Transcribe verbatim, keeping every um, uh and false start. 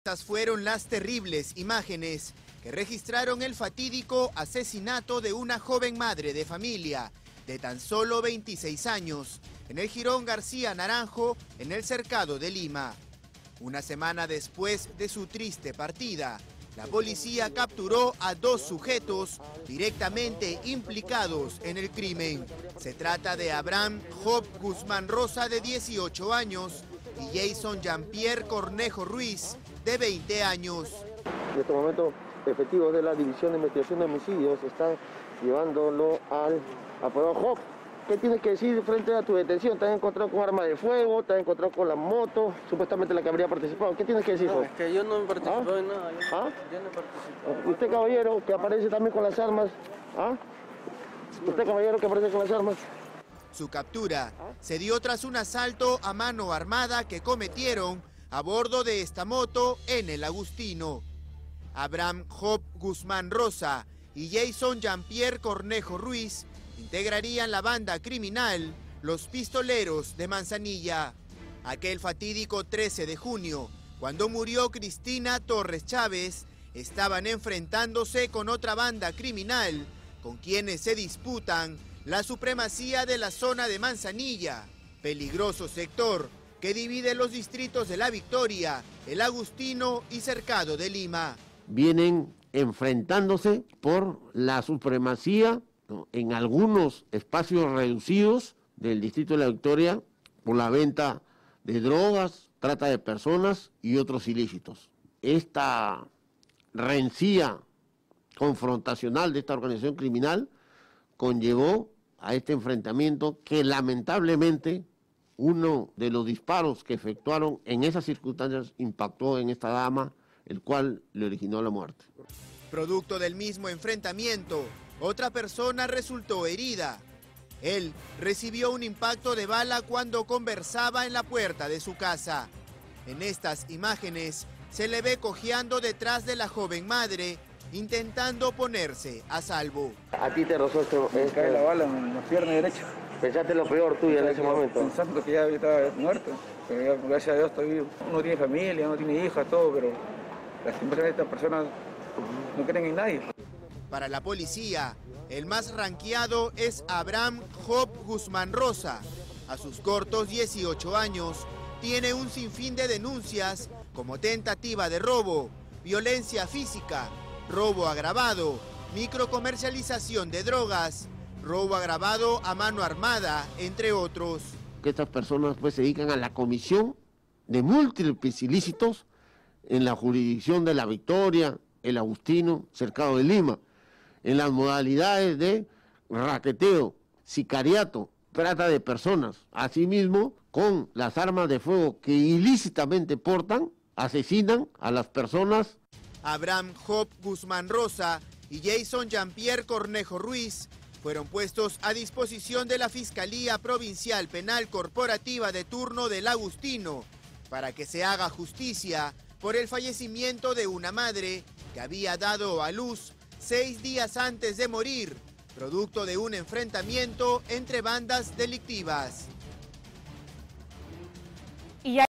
Estas fueron las terribles imágenes que registraron el fatídico asesinato de una joven madre de familia de tan solo veintiséis años en el Jirón García Naranjo, en el Cercado de Lima. Una semana después de su triste partida, la policía capturó a dos sujetos directamente implicados en el crimen. Se trata de Abraham Job Guzmán Rosa, de dieciocho años, y Jason Jean-Pierre Cornejo Ruiz, de veinte años. En este momento, efectivos de la División de Investigación de Homicidios están llevándolo al apodado Job. ¿Qué tienes que decir frente a tu detención? ¿Te has encontrado con arma de fuego? ¿Te has encontrado con la moto? Supuestamente la que habría participado. ¿Qué tienes que decir, No, Job? es que yo no he participado ¿Ah? en nada. Yo, ¿Ah? yo no he participado. ¿Usted, caballero, que aparece también con las armas? ¿Ah? ¿Usted, caballero, que aparece con las armas? Su captura se dio tras un asalto a mano armada que cometieron a bordo de esta moto en el Agustino. Abraham Job Guzmán Rosa y Jason Jean-Pierre Cornejo Ruiz integrarían la banda criminal Los Pistoleros de Manzanilla. Aquel fatídico trece de junio, cuando murió Cristina Torres Chávez, estaban enfrentándose con otra banda criminal con quienes se disputan la supremacía de la zona de Manzanilla, peligroso sector que divide los distritos de La Victoria, El Agustino y Cercado de Lima. Vienen enfrentándose por la supremacía, ¿no?, en algunos espacios reducidos del distrito de La Victoria, por la venta de drogas, trata de personas y otros ilícitos. Esta rencilla confrontacional de esta organización criminal conllevó a este enfrentamiento que lamentablemente uno de los disparos que efectuaron en esas circunstancias impactó en esta dama, el cual le originó la muerte. Producto del mismo enfrentamiento, otra persona resultó herida. Él recibió un impacto de bala cuando conversaba en la puerta de su casa. En estas imágenes se le ve cojeando detrás de la joven madre, intentando ponerse a salvo. A ti te rozó este... Me cae la bala en la pierna derecha. ¿Pensaste lo peor tuyo en ese momento? Pensando que ya estaba muerto, pero ya, gracias a Dios estoy vivo. Uno tiene familia, uno tiene hijas, todo, pero lastimosamente estas personas no creen en nadie. Para la policía, el más ranqueado es Abraham Job Guzmán Rosa. A sus cortos dieciocho años, tiene un sinfín de denuncias como tentativa de robo, violencia física, robo agravado, microcomercialización de drogas, robo agravado a mano armada, entre otros. Que estas personas pues se dedican a la comisión de múltiples ilícitos en la jurisdicción de La Victoria, El Agustino, Cercado de Lima, en las modalidades de raqueteo, sicariato, trata de personas. Asimismo, con las armas de fuego que ilícitamente portan, asesinan a las personas. Abraham Job Guzmán Rosa y Jason Jean-Pierre Cornejo Ruiz fueron puestos a disposición de la Fiscalía Provincial Penal Corporativa de turno del Agustino para que se haga justicia por el fallecimiento de una madre que había dado a luz seis días antes de morir, producto de un enfrentamiento entre bandas delictivas.